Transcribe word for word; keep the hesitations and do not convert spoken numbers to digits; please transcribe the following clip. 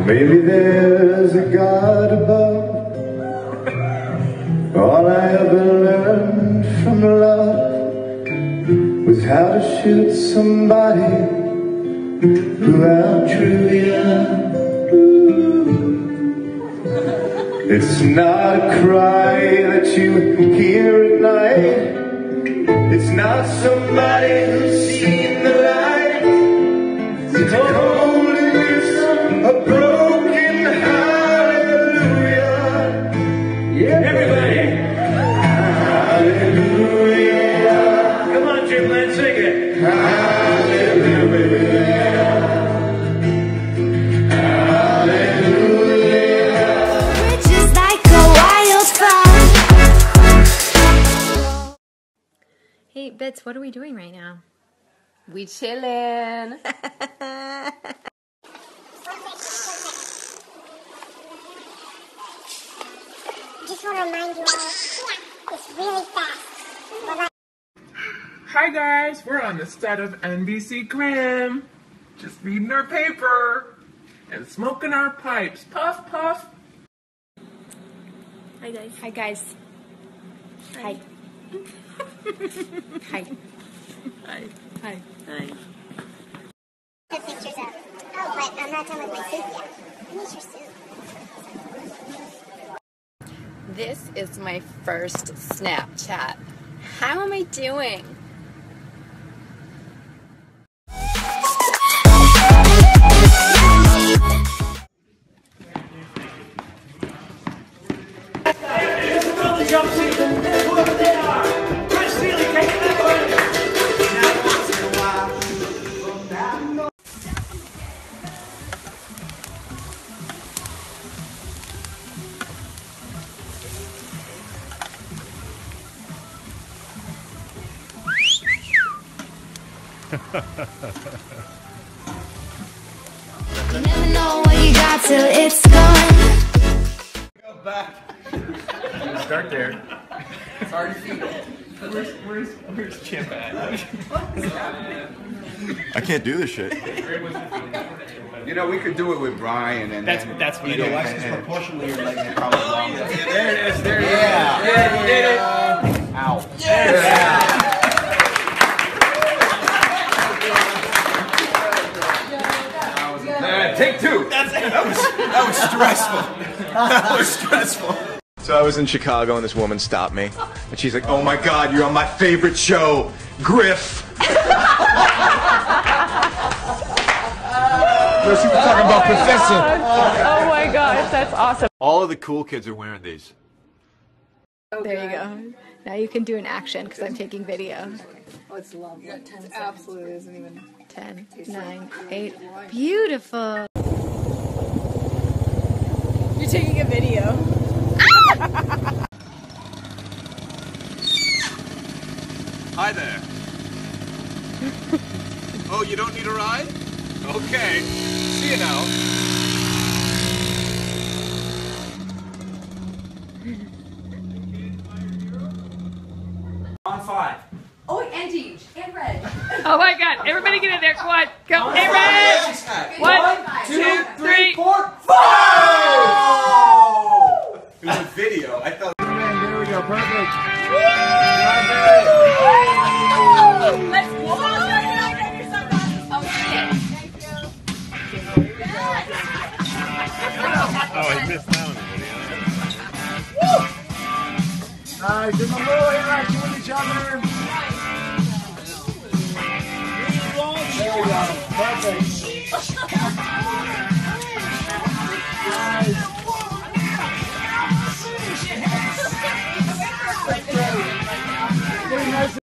Maybe there's a God above. All I ever learned from love was how to shoot somebody who outdrew you. It's not a cry that you hear at night. It's not somebody who's seen the light. It's holiness, a broken hallelujah. Yeah, everybody. Hallelujah. Come on, Jim, let's sing it. Hallelujah. Hey, Bits, what are we doing right now? We chillin'. Just want to remind you all, it's really fast. Hi guys, we're on the set of N B C Grimm. Just reading our paper and smoking our pipes. Puff, puff. Hi, guys. Hi, guys. Hi. Hi. Hi. Hi. Hi. The pictures of. Oh, but I'm not done with my soup yet. Finish your soup. This is my first Snapchat. How am I doing? You never know what you got till it's gone. Go back. Start there. It's hard to see. Where's, where's, where's Chimp at? I can't do this shit. You know, we could do it with Brian and That's then that's what you it know, is. watch this proportionally your legs are probably longer. There it is. There it is. Yeah. Yeah, you did it. Ow. Yeah. Uh, take two. That's that was that was stressful. That was stressful. So I was in Chicago and this woman stopped me and she's like, "Oh my God, you're on my favorite show, Griff." We're talking about Professor. Oh my gosh, that's awesome. All of the cool kids are wearing these. There you go. Now you can do an action because I'm taking video. Oh, it's lovely. It absolutely isn't even. ten, nine, eight. Beautiful. You're taking a video. Hi there. Oh, you don't need a ride? Okay. See you now. On five. Oh, and Deej, and Red. Oh my god, everybody get in there. Come on, go. Hey, Red. One, two, three, four, five! It was a video. I thought. There we go. Perfect. let's go. Oh, I missed that one. Alright, give them a little interaction with each other. There we go. Perfect. Nice.